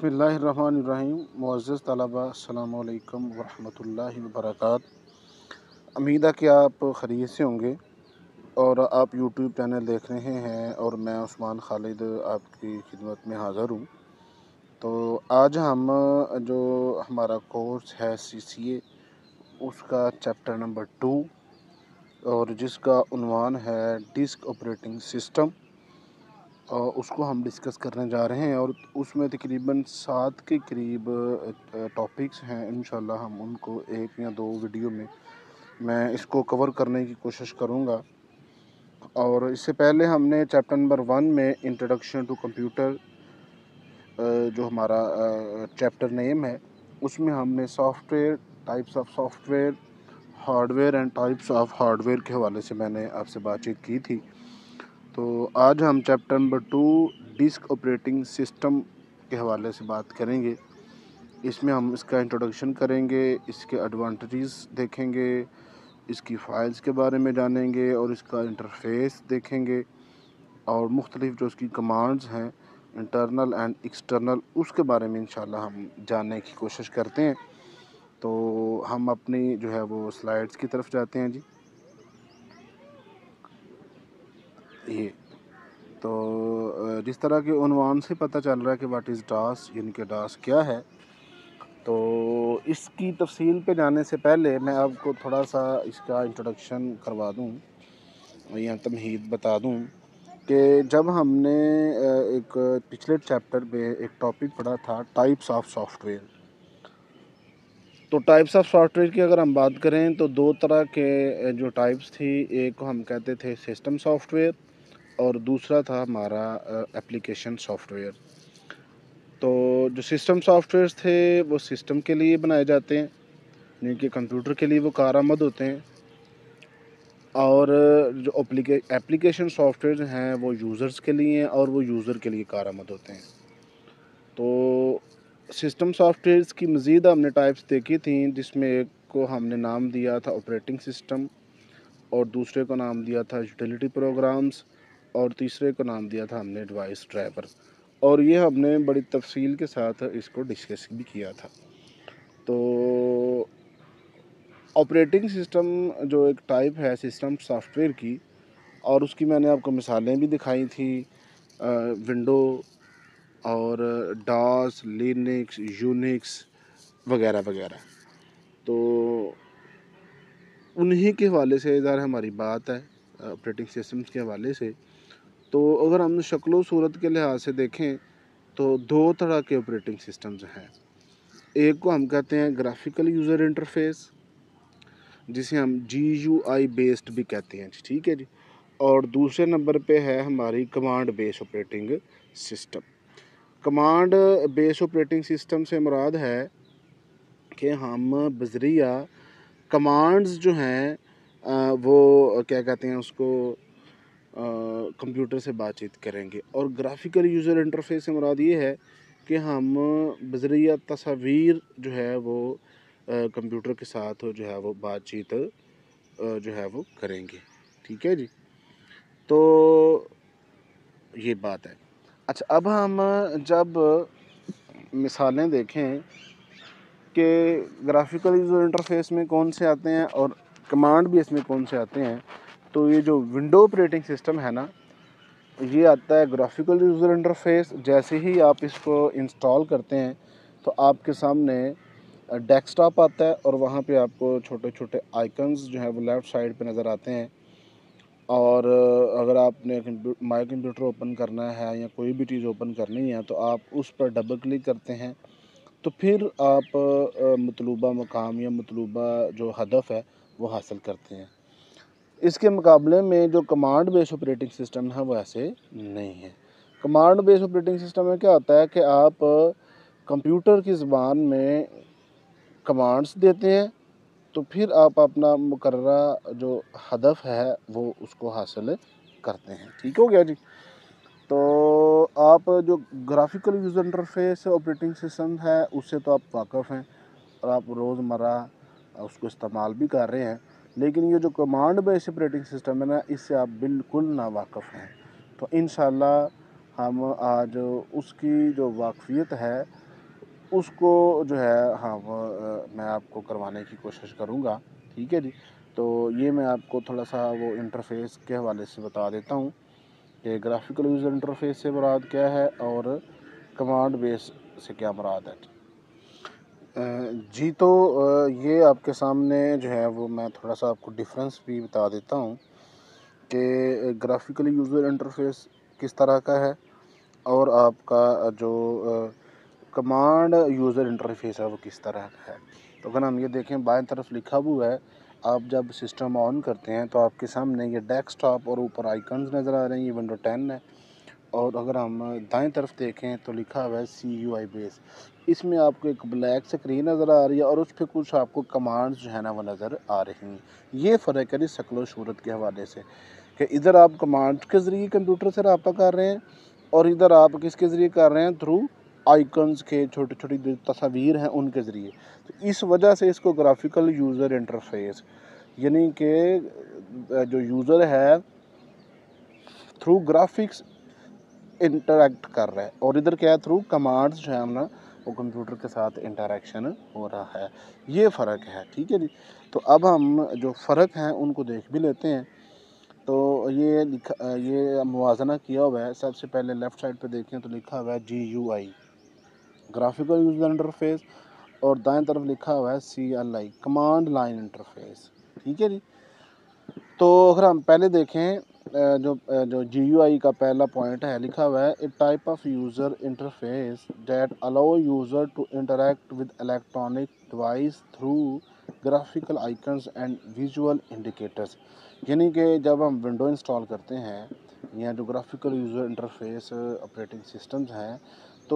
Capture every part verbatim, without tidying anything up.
बिस्मिल्लाहिर्रहमानिर्रहीम। मुअज़्ज़ज़ तलबा, अस्सलामु अलैकुम वरहमतुल्लाहि वबरकातुहू। उम्मीद है कि आप खैरियत से होंगे और आप यूट्यूब चैनल देख रहे हैं और मैं उस्मान खालिद आपकी खिदमत में हाज़िर हूँ। तो आज हम जो हमारा कोर्स है सी सी ए उसका चैप्टर नंबर टू और जिसका उन्वान है डिस्क ऑपरेटिंग सिस्टम, और उसको हम डिस्कस करने जा रहे हैं। और उसमें तकरीबन सात के करीब टॉपिक्स हैं। इंशाल्लाह हम उनको एक या दो वीडियो में मैं इसको कवर करने की कोशिश करूँगा। और इससे पहले हमने चैप्टर नंबर वन में इंट्रोडक्शन टू कंप्यूटर जो हमारा चैप्टर नेम है, उसमें हमने software, types of software, hardware and types of hardware के हवाले से मैंने आपसे बातचीत की थी। तो आज हम chapter number two disk operating system के हवाले से बात करेंगे। इसमें हम इसका इंट्रोडक्शन करेंगे, इसके एडवांटेजेस देखेंगे, इसकी फ़ाइल्स के बारे में जानेंगे और इसका इंटरफेस देखेंगे और मुख्तलिफ़ जो उसकी कमांड्स हैं इंटरनल एंड एक्सटर्नल, उसके बारे में इंशाल्लाह हम जानने की कोशिश करते हैं। तो हम अपनी जो है वो स्लाइड्स की तरफ जाते हैं जी। ये तो जिस तरह के उन्वान से पता चल रहा है कि व्हाट इज़ डास, यानी कि डास क्या है, तो इसकी तफसील पे जाने से पहले मैं आपको थोड़ा सा इसका इंट्रोडक्शन करवा दूं या तमहीद बता दूं कि जब हमने एक पिछले चैप्टर में एक टॉपिक पढ़ा था टाइप्स ऑफ सॉफ्टवेयर, तो टाइप्स ऑफ सॉफ्टवेयर की अगर हम बात करें तो दो तरह के जो टाइप्स थी, एक को हम कहते थे सिस्टम सॉफ्टवेयर और दूसरा था हमारा एप्लीकेशन सॉफ्टवेयर। तो जो सिस्टम सॉफ्टवेयर थे वो सिस्टम के लिए बनाए जाते हैं, यानी कि कंप्यूटर के लिए वो कारआमद होते हैं, और जो एप्लीकेशन सॉफ्टवेयर हैं वो यूज़र्स के लिए हैं और वो यूज़र के लिए कारआमद होते हैं। तो सिस्टम सॉफ्टवेयर्स की मज़ीद हमने टाइप्स देखी थी, जिसमें एक को हमने नाम दिया था ऑपरेटिंग सिस्टम और दूसरे को नाम दिया था यूटिलिटी प्रोग्राम्स और तीसरे को नाम दिया था हमने डिवाइस ड्राइवर, और ये हमने बड़ी तफसील के साथ इसको डिस्कस भी किया था। तो ऑपरेटिंग सिस्टम जो एक टाइप है सिस्टम सॉफ्टवेयर की, और उसकी मैंने आपको मिसालें भी दिखाई थी, विंडो और डॉस, लिनक्स, यूनिक्स वगैरह वगैरह। तो उन्हीं के हवाले से इधर हमारी बात है ऑपरेटिंग सिस्टम्स के हवाले से। तो अगर हम शक्ल सूरत के लिहाज से देखें तो दो तरह के ऑपरेटिंग सिस्टम्स हैं। एक को हम कहते हैं ग्राफिकल यूज़र इंटरफेस, जिसे हम जी यू आई बेस्ड भी कहते हैं, ठीक है जी। और दूसरे नंबर पे है हमारी command base operating system. Command base operating system से मुराद है कि हम बजरिया कमांड्स जो हैं वो क्या कहते हैं उसको कंप्यूटर से बातचीत करेंगे, और ग्राफिकल यूज़र इंटरफेस से मुराद ये है कि हम बजरिया तस्वीर जो है वो कंप्यूटर के साथ जो है वो बातचीत जो है वो करेंगे, ठीक है जी। तो ये बात है। अच्छा, अब हम जब मिसालें देखें कि ग्राफिकल यूज़र इंटरफेस में कौन से आते हैं और कमांड भी इसमें कौन से आते हैं, तो ये जो विंडो ऑपरेटिंग सिस्टम है ना, ये आता है ग्राफिकल यूज़र इंटरफेस। जैसे ही आप इसको इंस्टॉल करते हैं तो आपके सामने डेस्कटॉप आता है और वहाँ पे आपको छोटे छोटे आइकन्स जो है वो लेफ़्ट साइड पे नज़र आते हैं। और अगर आपने माई कंप्यूटर ओपन करना है या कोई भी चीज़ ओपन करनी है तो आप उस पर डबल क्लिक करते हैं, तो फिर आप मतलूबा मकाम या मतलूबा जो हदफ है वो हासिल करते हैं। इसके मुकाबले में जो कमांड बेस ऑपरेटिंग सिस्टम है वो ऐसे नहीं है। कमांड बेस ऑपरेटिंग सिस्टम में क्या होता है कि आप कंप्यूटर की ज़बान में कमांड्स देते हैं, तो फिर आप अपना मुकर्ररा जो हदफ है वो उसको हासिल करते हैं, ठीक हो गया जी। तो आप जो graphical user interface operating system है उससे तो आप वाकिफ़ हैं और आप रोज़मर्रा उसको इस्तेमाल भी कर रहे हैं, लेकिन ये जो कमांड बेस ऑपरेटिंग सिस्टम है ना, इससे आप बिल्कुल ना वाकिफ़ हैं। तो इंशाल्लाह हम आज उसकी जो वाकफ़ियत है اس کو جو ہے ہاں وہ میں آپ کو کروانے کی کوشش کروں گا، ٹھیک ہے جی۔ تو یہ میں آپ کو تھوڑا سا وہ انٹرفیس کے حوالے سے بتا دیتا ہوں کہ گرافیکل یوزر انٹرفیس سے مراد کیا ہے اور کمانڈ بیس سے کیا مراد ہے۔ جی تو یہ آپ کے سامنے جو ہے وہ میں تھوڑا سا آپ کو ڈفرینس بھی بتا دیتا ہوں کہ گرافیکل یوزر انٹرفیس کس طرح کا ہے اور آپ کا جو کمانڈ یوزر انٹرفیس ہے وہ کس طرح کا ہے۔ تو اگر ہم یہ دیکھیں بائیں طرف لکھا ہوا ہے، آپ جب سسٹم آن کرتے ہیں تو آپ کے سامنے یہ ڈیسک ٹاپ اور اوپر آئیکنز نظر آ رہے ہیں، یہ ونڈو ٹین ہے۔ اور اگر ہم دائیں طرف دیکھیں تو لکھا ہوا ہے سی یو آئی بیس، اس میں آپ کو ایک بلیک اسکرین نظر آ رہی ہے اور اس پہ کچھ آپ کو کمانڈز جو ہے نا وہ نظر آ رہی ہیں۔ یہ فرق ہے شکل و صورت کے حوالے سے کہ ادھر آپ کمانڈ کے ذریعے کمپیوٹر سے رابطہ کر رہے ہیں اور ادھر آپ کس کے ذریعے کر رہے ہیں، تھرو آئیکنز کے چھوٹی چھوٹی جو تصاویر ہیں ان کے ذریعے۔ تو اس وجہ سے اس کو گرافیکل یوزر انٹرفیس، یعنی کہ جو یوزر ہے تھرو گرافکس انٹریکٹ کر رہا ہے اور ادھر کیا ہے، تھرو کمانڈز جو ہے نا وہ کمپیوٹر کے ساتھ انٹریکشن ہو رہا ہے۔ یہ فرق ہے، ٹھیک ہے جی۔ تو اب ہم جو فرق ہیں ان کو دیکھ بھی لیتے ہیں۔ تو یہ لکھا یہ موازنہ کیا ہوا ہے، سب سے پہلے لیفٹ سائڈ پہ دیکھیں تو لکھا ہوا ہے G U I graphical user interface اور دائیں طرف لکھا ہوا ہے C L I command line interface, ٹھیک ہے جی۔ تو اگر ہم پہلے دیکھیں جو جو جی یو آئی کا پہلا پوائنٹ ہے، لکھا ہوا ہے a type of user interface that allow user to interact with electronic device through graphical icons and visual indicators, یعنی کہ جب ہم ونڈو انسٹال کرتے ہیں یا جو graphical user interface operating systems ہیں، تو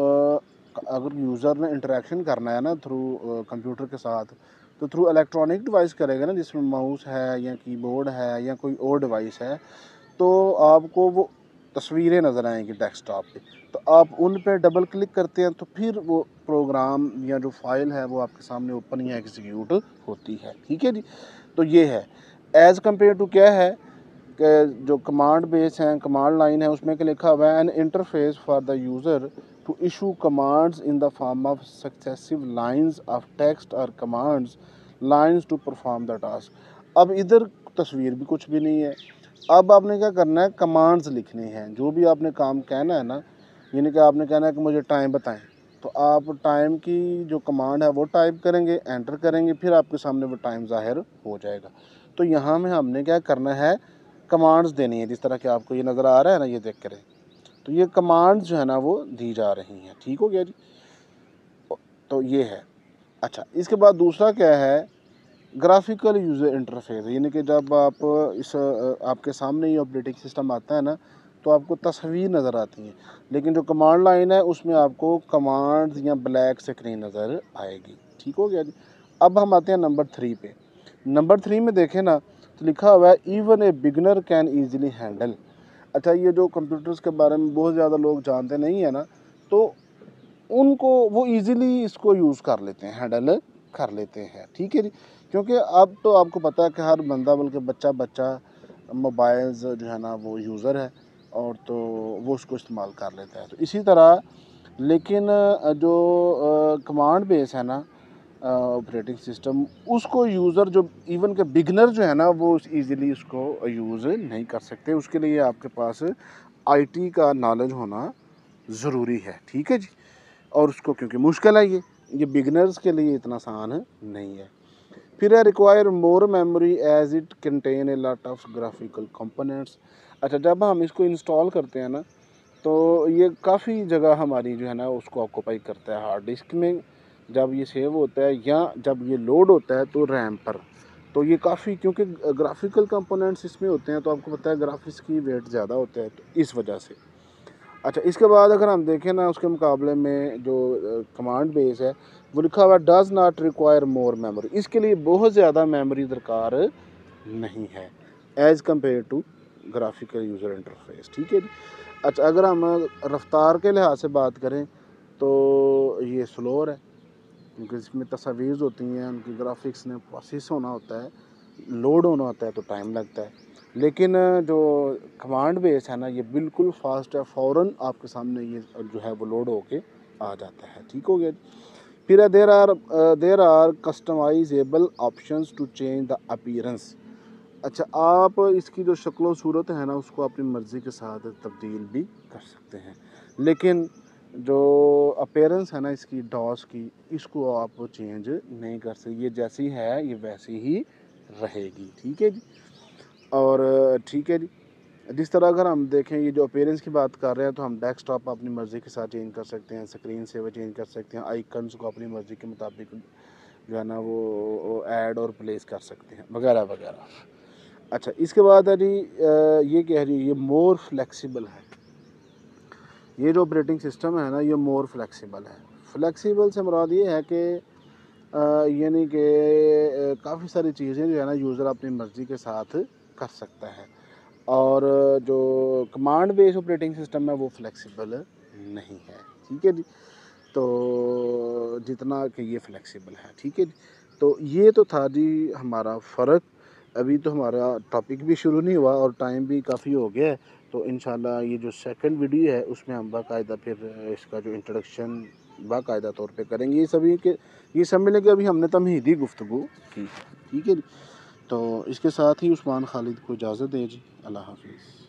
اگر یوزر نے انٹریکشن کرنا ہے نا تھرو کمپیوٹر کے ساتھ، تو تھرو الیکٹرانک ڈیوائس کرے گا نا، جس میں ماؤس ہے یا کی بورڈ ہے یا کوئی اور ڈیوائس ہے، تو آپ کو وہ تصویریں نظر آئیں گی ڈیسک ٹاپ پہ۔ تو آپ ان پہ ڈبل کلک کرتے ہیں تو پھر وہ پروگرام یا جو فائل ہے وہ آپ کے سامنے اوپن یا ایگزیکیوٹ ہوتی ہے، ٹھیک ہے جی۔ تو یہ ہے ایز کمپیئر ٹو کیا ہے کہ جو کمانڈ بیس ہیں، کمانڈ لائن ہے، اس میں کہ لکھا ہوا ہے an interface for the user to issue commands in the form of successive lines of text اور commands lines to perform the task. اب ادھر تصویر بھی کچھ بھی نہیں ہے، اب آپ نے کیا کرنا ہے، کمانڈز لکھنے ہیں، جو بھی آپ نے کام کہنا ہے نا، یعنی کہ آپ نے کہنا ہے کہ مجھے ٹائم بتائیں، تو آپ ٹائم کی جو کمانڈ ہے وہ ٹائپ کریں گے، انٹر کریں گے، پھر آپ کے سامنے وہ ٹائم ظاہر ہو جائے گا۔ تو یہاں میں ہم نے کیا کرنا ہے، کمانڈز دینی ہے، جس طرح کہ آپ کو یہ نظر آ رہا ہے نا، یہ دیکھ کریں تو یہ کمانڈز جو ہے نا وہ دی جا رہی ہیں، ٹھیک ہو گیا جی۔ تو یہ ہے۔ اچھا، اس کے بعد دوسرا کیا ہے، گرافیکل یوزر انٹرفیس، یعنی کہ جب آپ اس آپ کے سامنے یہ آپریٹنگ سسٹم آتا ہے نا تو آپ کو تصویر نظر آتی ہیں، لیکن جو کمانڈ لائن ہے اس میں آپ کو کمانڈ یا بلیک اسکرین نظر آئے گی، ٹھیک ہو گیا جی۔ اب ہم آتے ہیں نمبر تھری پہ۔ نمبر تھری میں دیکھیں نا تو لکھا ہوا ہے even a beginner can easily handle. اچھا، یہ جو کمپیوٹرز کے بارے میں بہت زیادہ لوگ جانتے نہیں ہیں نا، تو ان کو وہ ایزیلی اس کو یوز کر لیتے ہیں، ہینڈل کر لیتے ہیں، ٹھیک ہے جی۔ کیونکہ اب تو آپ کو پتہ ہے کہ ہر بندہ بلکہ بچہ بچہ موبائلز جو ہے نا وہ یوزر ہے اور تو وہ اس کو استعمال کر لیتا ہے۔ تو اسی طرح لیکن جو کمانڈ بیس ہے نا آپریٹنگ سسٹم، اس کو یوزر جو ایون کہ بگنر جو ہے نا وہ ایزیلی اس کو یوز نہیں کر سکتے، اس کے لیے آپ کے پاس آئی ٹی کا نالج ہونا ضروری ہے، ٹھیک ہے جی۔ اور اس کو کیونکہ مشکل ہے، یہ یہ بگنرز کے لیے اتنا آسان نہیں ہے۔ پھر ہے require more memory as it contain a lot of graphical components. اچھا، جب ہم اس کو انسٹال کرتے ہیں نا تو یہ کافی جگہ ہماری جو ہے نا اس کو آکوپائی کرتا ہے ہارڈ ڈسک میں جب یہ سیو ہوتا ہے، یا جب یہ لوڈ ہوتا ہے تو ریم پر، تو یہ کافی کیونکہ گرافیکل کمپوننٹس اس میں ہوتے ہیں تو آپ کو پتہ ہے گرافکس کی ویٹ زیادہ ہوتا ہے، تو اس وجہ سے۔ اچھا، اس کے بعد اگر ہم دیکھیں نا اس کے مقابلے میں جو کمانڈ بیس ہے وہ لکھا ہوا does not require more memory, اس کے لیے بہت زیادہ میموری درکار نہیں ہے as compare to graphical user interface, ٹھیک ہے جی۔ اچھا، اگر ہم رفتار کے لحاظ سے بات کریں تو یہ سلور ہے، کیونکہ اس میں تصاویر ہوتی ہیں، ان کی گرافکس نے پروسیس ہونا ہوتا ہے، لوڈ ہونا ہوتا ہے تو ٹائم لگتا ہے۔ لیکن جو کمانڈ بیس ہے نا یہ بالکل فاسٹ ہے، فوراً آپ کے سامنے یہ جو ہے وہ لوڈ ہو کے آ جاتا ہے. ٹھیک ہو گیا. پھر ہے there are there are customisable options to change the appearance. اچھا آپ اس کی جو شکل و صورت ہے نا اس کو اپنی مرضی کے ساتھ تبدیل بھی کر سکتے ہیں، لیکن جو اپیرنس ہے نا اس کی ڈاس کی اس کو آپ چینج نہیں کر سکتے. یہ جیسی ہے یہ ویسی ہی رہے گی. ٹھیک ہے جی. اور ٹھیک ہے جی. جس طرح اگر ہم دیکھیں یہ جو اپیرنس کی بات کر رہے ہیں تو ہم ڈیسک ٹاپ اپنی مرضی کے ساتھ چینج کر سکتے ہیں، اسکرین سے وہ چینج کر سکتے ہیں، آئیکنس کو اپنی مرضی کے مطابق جو ہے نا وہ ایڈ اور پلیس کر سکتے ہیں وغیرہ وغیرہ. اچھا اس کے بعد ہے جی یہ کہہ رہی ہے یہ مور فلیکسیبل ہے. یہ جو آپریٹنگ سسٹم ہے نا یہ مور فلیکسیبل ہے. فلیکسیبل سے مراد یہ ہے کہ یعنی کہ کافی ساری چیزیں جو ہے نا یوزر اپنی مرضی کے ساتھ کر سکتا ہے، اور جو کمانڈ بیس آپریٹنگ سسٹم ہے وہ فلیکسیبل نہیں ہے. ٹھیک ہے جی. تو جتنا کہ یہ فلیکسیبل ہے. ٹھیک ہے جی. تو یہ تو تھا جی ہمارا فرق. ابھی تو ہمارا ٹاپک بھی شروع نہیں ہوا اور ٹائم بھی کافی ہو گیا ہے. تو انشاءاللہ یہ جو سیکنڈ ویڈیو ہے اس میں ہم باقاعدہ پھر اس کا جو انٹروڈکشن باقاعدہ طور پہ کریں گے. یہ سبھی کہ یہ سب ملے کہ ابھی ہم نے تمہیدی گفتگو کی ہے. ٹھیک ہے جی. تو اس کے ساتھ ہی عثمان خالد کو اجازت دیں جی. اللہ حافظ.